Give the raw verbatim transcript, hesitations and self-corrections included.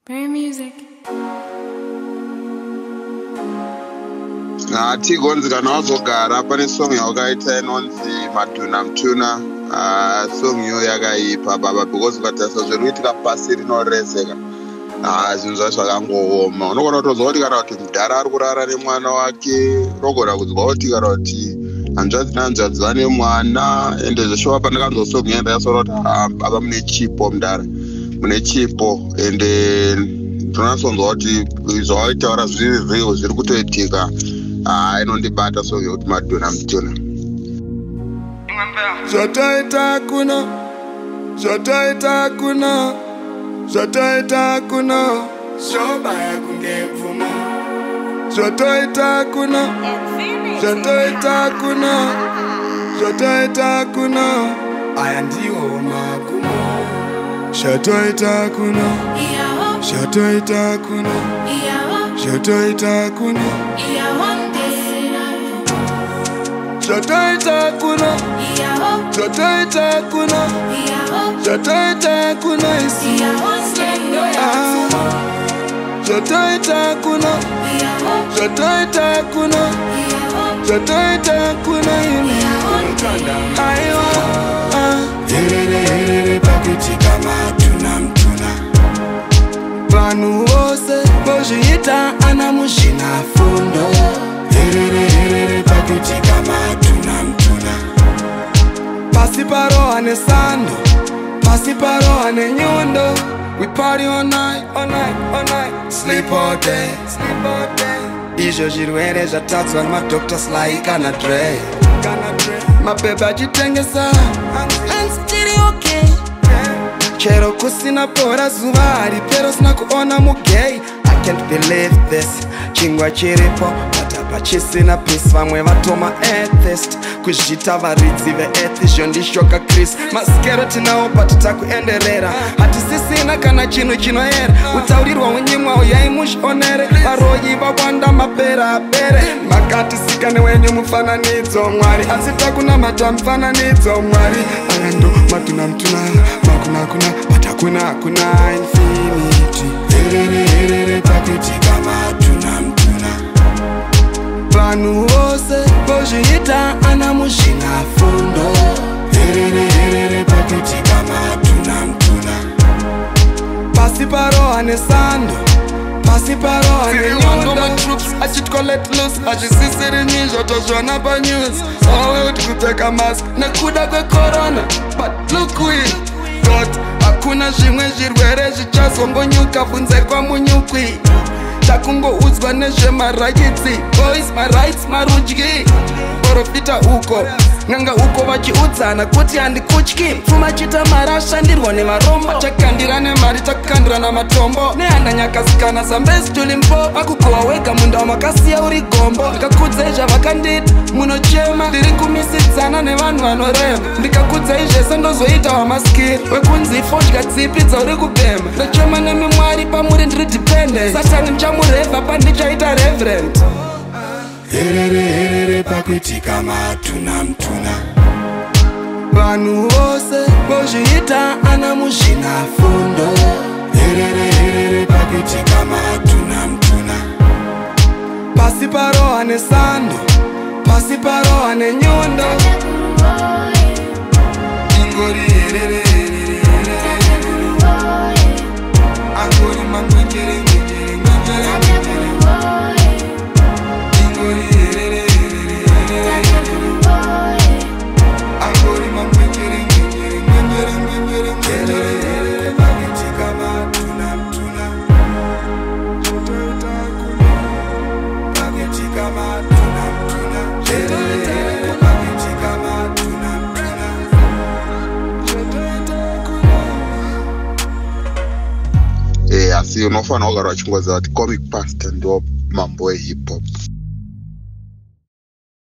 Brain music. Tigonzi kana wazogara pane song yawakaita inonzi Maduna Mtuna. Ah, song yo yakaipa baba because ukatarisa zviri kuitika pasi rinoreseka. Ah, zvinhu zvacho zvakangooma. Unogona kutozwa kuti kana kuti mudhara ari kurara nemwana wake, unogona kuzwa kuti kana kuti hanzvadzi nehanzvadzi vane mwana, ende zveshuwa pandakanzwa song yenda yasora kuti baba mune chipo mudhara. Mune chipo ende ndinonasonzwa kuti zvawataura zviri real zviri kutoitika. Ah, inondibata song yokuti Maduna Mtuna. Zvataita kuno, zvataita kuno, zvataita kuno, zvobaya kunge mvumo. Zvataita kuno, zvataita kuno, zvataita kuno, aya ndiwo magumo. Zvataita kuno, zvataita kuno, zvataita kuno, zvataita kuno, zvataita kuno, zvataita kuno isi. Zvataita kuno, zvataita kuno, zvataita kuno imi. Aiwa, herere herere pakuitika Maduna Mtuna. Vanhu vose vozviita ana muzvina fundo. Herere herere pakuitika Maduna Mtuna. Pasi paro ane sando, pasi paro ane nyundo. We party all night, all night, all night. Sleep all day, sleep all day. Izvo zvirwere zvatatswa nemadoctors like kana Dre, kana Dre. Mabebe achitengesa, I'm still okay. Chero kusina pora zuva haripero sina kuona mugay. I can't believe this, chingwa chiripo patapa chisina peace. Vamwe vatoma atheist, kuzvita varidzi veethi zvondishoka Chris. Maskero tinawo but takuenderera, hatisisina kana chinhu chinoera. Utaurirwa unyimwa uyai muzvionere, varoyi vawanda mapera apere. Makatisika newenyu mufananidzo Mwari, asi takunamata mufananidzo Mwari. Aya ndo Maduna Mtuna, makuna kuna but hakuna kuna infinity. Herere herere pakuitika Maduna Mtuna. Vanhu vose vozviita ana muzvina fundo. Herere herere pakuitika Maduna Mtuna. Pasi paro ane sando, pasi paro ane nyundo. Troops achitwa let loose, achisisiri nyizvo tozvona pa news. Awe kuti kupfeka mask nekuda kwe corona, but look we got. Hakuna zvimwe zvirwere zvichazongonyuka kunze kwamunyukwi. Takungoudzwa nezvemaraitsi, boys marights marudyi. Profita uko, nanga uko vachiudzana kuti handikutyi. Pfuma chita mari ashandirwa nevarombo, chakandira nemari takandira namatombo. Nehandanyakasikana zambezi tulimpo, akugowa wega munda makasiya uri gombo. Ndikakudzai zvavakandita munochema, ndiri kumisidzana nevanhu vanorema. Ndikakudzai zvese ndozoita wamaskiri, wekunzi fodya tsipi dzauri kubhema. Ndochema nemimwari pamuri ndiri dependent, satani mchamurevha pandichaita reverend. Herere herere pakuitika Maduna Mtuna. Vanhu vose vozviita ana muzvina fundo. Herere herere pakuitika Maduna Mtuna. Pasi paro ane sando, pasi paro ane nyundo. Ingori herere herere herere. Angori mangwengere ngengere ngengere ngengere. Eh, asi unofanira kugara uchingoziva kuti Comic Pastor ndo mambo ehip hop.